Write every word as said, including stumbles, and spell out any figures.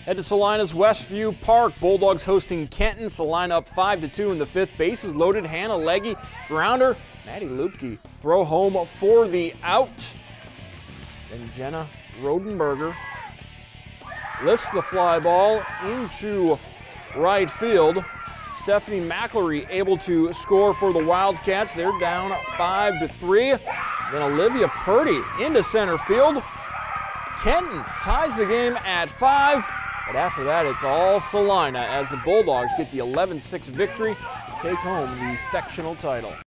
Head to Celina's Westview Park. Bulldogs hosting Kenton. Celina up five to two in the fifth. Bases loaded. Hannah Legge, grounder. Maddie Lupke, throw home for the out. Then Jenna Rodenberger lifts the fly ball into right field. Stephanie McElry able to score for the Wildcats. They're down five to three. Then Olivia Purdy into center field. Kenton ties the game at five. But after that, it's all Celina as the Bulldogs get the eleven six victory to take home the sectional title.